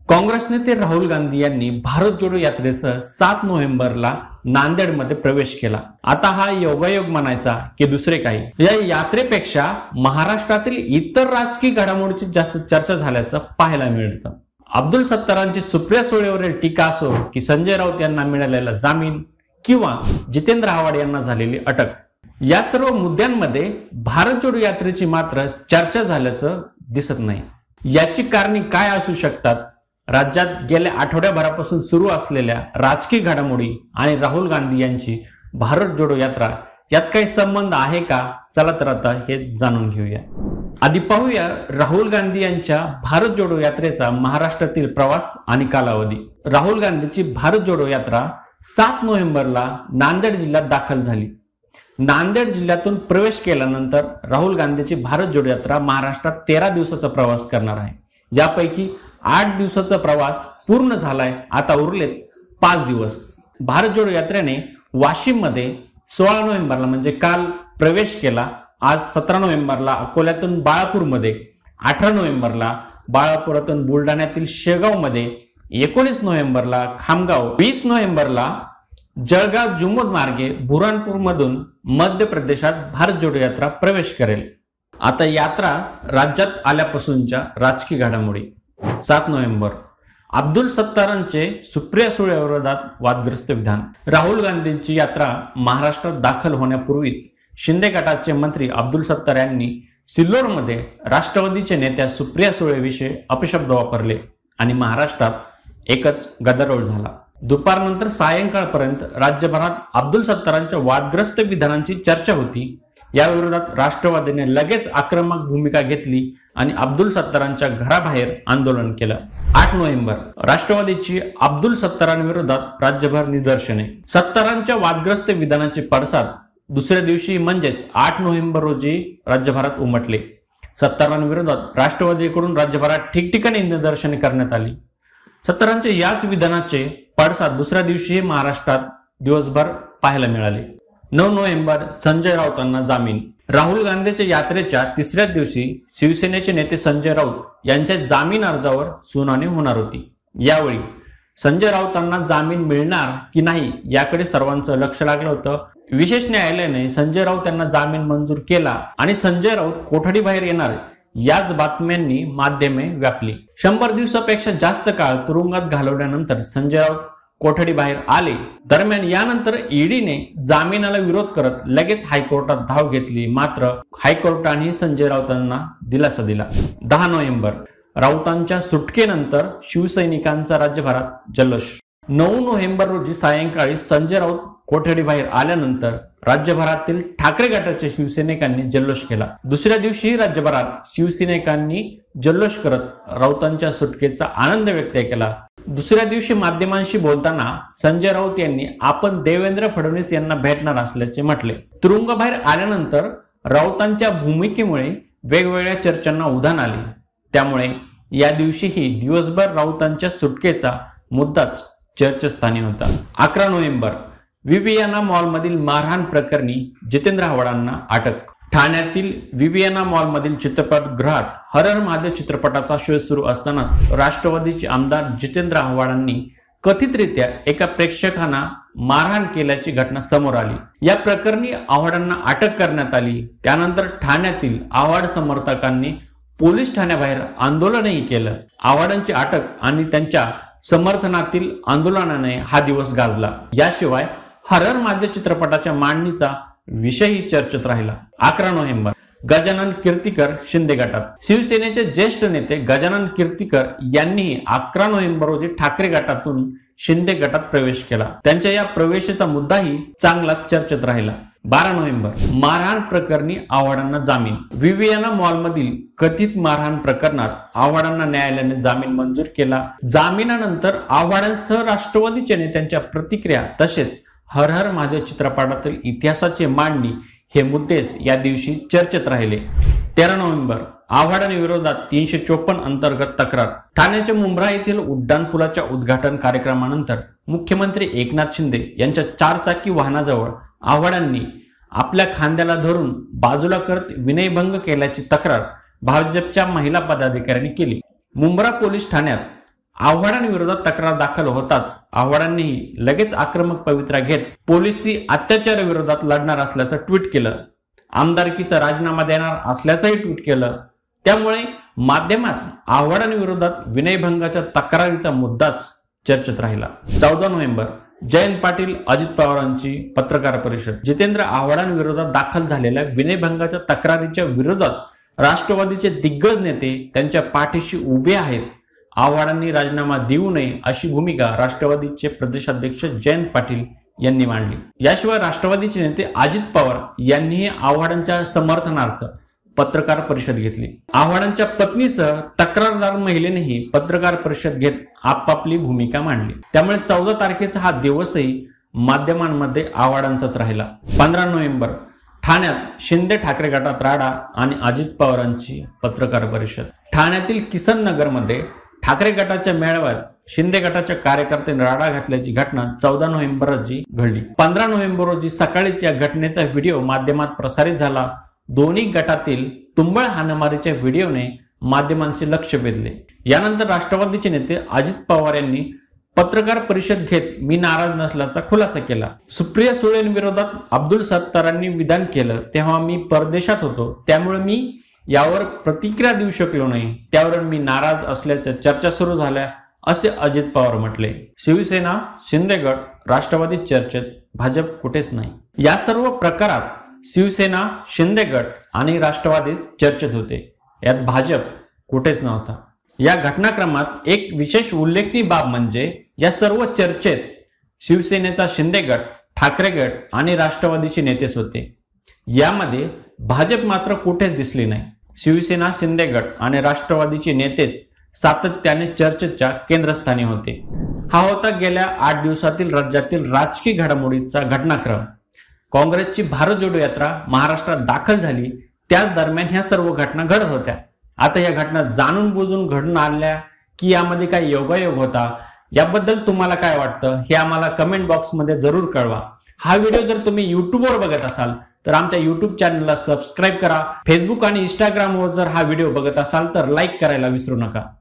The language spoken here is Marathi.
काँग्रेस नेते राहुल गांधी यांनी भारत जोडो यात्रेसह 7 नोव्हेंबरला नांदेडमध्ये प्रवेश केला। आता हा योगायोग म्हणायचा की दुसरे काही। या यात्रेपेक्षा महाराष्ट्रातील इतर राजकीय घडामोडीची जास्त चर्चा झाल्याचं पाहायला मिळतं। अब्दुल सत्तारांची सुप्रिया सुळेवरील टीका असो की संजय राऊत यांना मिळालेला जामीन किंवा जितेंद्र आव्हाड यांना झालेली अटक, या सर्व मुद्द्यांमध्ये भारत जोडो यात्रेची मात्र चर्चा झाल्याचं दिसत नाही। याची कारणे काय असू शकतात? राज्यात गेल्या आठवड्याभरापासून सुरू असलेल्या राजकीय घडामोडी आणि राहुल गांधी यांची भारत जोडो यात्रा यात काही संबंध आहे का? चला तर आता हे जाणून घेऊया। आधी पाहूया राहुल गांधी यांच्या भारत जोडो यात्रेचा महाराष्ट्रातील प्रवास आणि कालावधी। राहुल गांधीची भारत जोडो यात्रा 7 नोव्हेंबरला नांदेड जिल्ह्यात दाखल झाली। नांदेड जिल्ह्यातून प्रवेश केल्यानंतर राहुल गांधीची भारत जोडो यात्रा महाराष्ट्रात 13 दिवसाचा प्रवास करणार आहे। यापैकी 8 दिवसाचा प्रवास पूर्ण झालाय, आता उरलेत 5 दिवस। भारत जोडो यात्रेने वाशिम मध्ये 16 नोव्हेंबरला म्हणजे काल प्रवेश केला। आज 17 नोव्हेंबरला अकोल्यातून बाळापूरमध्ये, 18 नोव्हेंबरला बाळापुरातून बुलढाण्यातील शेगावमध्ये, 19 नोव्हेंबरला खामगाव, 20 नोव्हेंबरला जळगाव जुमोद मार्गे बुरहानपूर मधून मध्य प्रदेशात भारत जोडो यात्रा प्रवेश करेल। आता यात्रा राज्यात आल्यापासूनच्या राजकीय घडामोडी। 7 नोव्हेंबर अब्दुल सत्तारांचे सुप्रिया सुळेविरोधात वादग्रस्त विधान। राहुल गांधींची यात्रा महाराष्ट्रात दाखल होण्यापूर्वीच शिंदे गटाचे मंत्री अब्दुल सत्तार यांनी सिल्लोडमध्ये राष्ट्रवादीचे नेत्या सुप्रिया सुळेविषयी अपशब्द वापरले आणि महाराष्ट्रात एकच गदारोळ झाला। दुपारनंतर सायंकाळपर्यंत राज्यभरात अब्दुल सत्तारांच्या वादग्रस्त विधानांची चर्चा होती। या विरोधात राष्ट्रवादीने लगेच आक्रमक भूमिका घेतली आणि अब्दुल सत्तारांच्या घराबाहेर आंदोलन केलं। 8 नोव्हेंबर राष्ट्रवादीची अब्दुल सत्तारांविरोधात राज्यभर निदर्शने। सत्तारांच्या वादग्रस्त विधानाचे पडसाद दुसऱ्या दिवशी म्हणजेच 8 नोव्हेंबर रोजी राज्यभरात उमटले। सत्तारांविरोधात राष्ट्रवादीकडून राज्यभरात ठिकठिकाणी निदर्शने करण्यात आली। सत्तारांच्या याच विधानाचे पडसाद दुसऱ्या दिवशी महाराष्ट्रात दिवसभर पाहायला मिळाले। 9 नोव्हेंबर संजय राऊतांना जामीन। राहुल गांधीच्या यात्रेच्या तिसऱ्या दिवशी शिवसेनेचे नेते संजय राऊत यांच्या जामीन अर्जावर सुनावणी होणार होती। यावेळी संजय राऊतांना जामीन मिळणार की नाही याकडे सर्वांचं लक्ष लागलं होतं। विशेष न्यायालयाने संजय राऊत यांना जामीन मंजूर केला आणि संजय राऊत कोठडीबाहेर येणार याच बातम्यांनी माध्यमे व्यापली। 100 दिवसापेक्षा जास्त काळ तुरुंगात घालवल्यानंतर संजय राऊत कोठडी बाहेर आले। दरम्यान यानंतर ईडीने जामिनाला विरोध करत लगेच हायकोर्टात धाव घेतली, मात्र हायकोर्टाने संजय राऊतांना दिलासा दिला। 10 नोव्हेंबर राऊतांच्या सुटकेनंतर शिवसैनिकांचा राज्यभरात जल्लोष। 9 नोव्हेंबर रोजी सायंकाळी संजय राऊत कोठडी बाहेर आल्यानंतर राज्यभरातील ठाकरे गटाच्या शिवसैनिकांनी जल्लोष केला। दुसऱ्या दिवशी राज्यभरात शिवसैनिकांनी जल्लोष करत राऊतांच्या सुटकेचा आनंद व्यक्त केला। दुसऱ्या दिवशी माध्यमांशी बोलताना संजय राऊत यांनी आपण देवेंद्र फडणवीस यांना भेटणार असल्याचे म्हटले। तुरुंगाबाहेर आल्यानंतर राऊतांच्या भूमिकेमुळे वेगवेगळ्या चर्चांना उधाण आले। त्यामुळे या दिवशीही दिवसभर राऊतांच्या सुटकेचा मुद्दाच चर्चास्थानी होता। 11 नोव्हेंबर विवियाना मॉलमधील मारहाण प्रकरणी जितेंद्र आव्हाडांना अटक। ठाण्यातील विवियाना मॉलमधील चित्रपटगृहात हर हर महादेव चित्रपटाचा शो सुरू असताना राष्ट्रवादीचे आमदार जितेंद्र आव्हाडांनी कथितरित्या एका प्रेक्षकांना मारहाण केल्याची घटना समोर आली। या प्रकरणी आव्हाडांना अटक करण्यात आली। त्यानंतर ठाण्यातील आव्हाड समर्थकांनी पोलीस ठाण्याबाहेर आंदोलनही केलं। आव्हाडांची अटक आणि त्यांच्या समर्थनातील आंदोलनाने हा दिवस गाजला। याशिवाय हर हर महादेव चित्रपटाच्या मांडणीचा विषयही चर्चेत राहिला। 11 नोव्हेंबर गजानन कीर्तीकर शिंदे गटात। शिवसेनेचे ज्येष्ठ नेते गजानन कीर्तीकर यांनीही 11 नोव्हेंबर रोजी ठाकरे गटातून शिंदे गटात प्रवेश केला। त्यांच्या या प्रवेशाचा मुद्दाही चांगलाच चर्चेत राहिला। 12 नोव्हेंबर मारहाण प्रकरणी आव्हाडांना जामीन। विवियाना मॉलमधील कथित मारहाण प्रकरणात आव्हाडांना न्यायालयाने जामीन मंजूर केला। जामिनानंतर आव्हाडांसह राष्ट्रवादीच्या नेत्यांच्या प्रतिक्रिया तसेच हर हर महादेव चित्रपटातील इतिहासाची मांडणी हे मुद्देच या दिवशी चर्चेत राहिले। 13 नोव्हेंबर आव्हाडांविरोधात 354 अंतर्गत तक्रार। ठाण्याच्या मुंब्रा येथील उड्डाणपुलाच्या उद्घाटन कार्यक्रमानंतर मुख्यमंत्री एकनाथ शिंदे यांच्या 4 चाकी वाहनाजवळ आव्हाडांनी आपल्या खांद्याला धरून बाजूला करत विनयभंग केल्याची तक्रार भाजपच्या महिला पदाधिकाऱ्यांनी केली। मुंब्रा पोलीस ठाण्यात आव्हाडांविरोधात तक्रार दाखल होताच आव्हाडांनीही लगेच आक्रमक पवित्रा घेत पोलिसी अत्याचाराविरोधात लढणार असल्याचं ट्विट केलं. आमदारकीचा राजीनामा देणार असल्याचंही ट्विट केलं. त्यामुळे माध्यमात आव्हाडांविरोधात विनयभंगाच्या तक्रारीचा मुद्दाच चर्चेत राहिला. 14 नोव्हेंबर जयंत पाटील अजित पवारांची पत्रकार परिषद. जितेंद्र आव्हाडांविरोधात दाखल झालेल्या विनयभंगाच्या तक्रारीच्या विरोधात राष्ट्रवादीचे दिग्गज नेते त्यांच्या पाठीशी उभे आहेत. आव्हाडांनी राजीनामा देऊ नये अशी भूमिका राष्ट्रवादीचे प्रदेशाध्यक्ष जयंत पाटील यांनी मांडली. याशिवाय राष्ट्रवादीचे नेते अजित पवार यांनीही आव्हाडांच्या समर्थनार्थ पत्रकार परिषद घेतली. आव्हाडांच्या पत्नीसह तक्रारदार महिलेनेही पत्रकार परिषद घेत आपापली भूमिका मांडली. त्यामुळे 14 तारखेचा हा दिवसही माध्यमांमध्ये आव्हाडांचाच राहिला. 15 नोव्हेंबर ठाण्यात शिंदे ठाकरे गटात राडा आणि अजित पवारांची पत्रकार परिषद. ठाण्यातील किसन नगरमध्ये ठाकरे गटाच्या मेळाव्यात शिंदे गटाच्या कार्यकर्त्यांनी राडा घातल्याची घटना 14 नोव्हेंबर रोजी घडली. 15 नोव्हेंबर रोजी सकाळीच या घटनेचा व्हिडिओ माध्यमात प्रसारित झाला. दोन्ही गटातील तुंबळ हाणामारीच्या व्हिडिओने माध्यमांचे लक्ष वेधले. यानंतर राष्ट्रवादीचे नेते अजित पवार यांनी पत्रकार परिषद घेत मी नाराज नसल्याचा खुलासा केला. सुप्रिया सुळेंविरोधात अब्दुल सत्तारांनी विधान केलं तेव्हा मी परदेशात होतो, त्यामुळे मी यावर प्रतिक्रिया देऊ शकलो नाही. त्यावरून मी नाराज असल्याच्या चर्चा सुरू झाल्या असे अजित पवार म्हटले. शिवसेना, शिंदे गट, राष्ट्रवादी चर्चेत, भाजप कुठेच नाही. या सर्व प्रकारात शिवसेना, शिंदे गट आणि राष्ट्रवादी चर्चेत होते. यात भाजप कुठेच नव्हता. या घटनाक्रमात एक विशेष उल्लेखनीय बाब म्हणजे या सर्व चर्चेत शिवसेनेचा शिंदे गट, ठाकरे गट आणि राष्ट्रवादीचे नेतेच होते. यामध्ये भाजप मात्र कुठेच दिसली नाही. शिवसेना, शिंदे गट आणि राष्ट्रवादीचे नेतेच सातत्याने चर्चेच्या केंद्रस्थानी होते. हा होता गेल्या 8 दिवसातील राज्यातील राजकीय घडामोडीचा घटनाक्रम. काँग्रेसची भारत जोडो यात्रा महाराष्ट्रात दाखल झाली त्याच दरम्यान ह्या सर्व घटना घडत होत्या. आता या घटना जाणून बुजून घडून आल्या की यामध्ये काही योगायोग होता, याबद्दल तुम्हाला काय वाटतं हे आम्हाला कमेंट बॉक्समध्ये जरूर कळवा. हा व्हिडिओ जर तुम्ही युट्यूबवर बघत असाल तर आमच्या युट्यूब चॅनलला सबस्क्राईब करा. फेसबुक आणि इंस्टाग्रामवर जर हा व्हिडिओ बघत असाल तर लाईक करायला विसरू नका.